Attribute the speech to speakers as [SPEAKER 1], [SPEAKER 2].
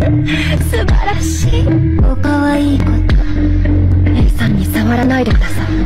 [SPEAKER 1] 素晴らしい。おかわいいこと A さんに触らないでください。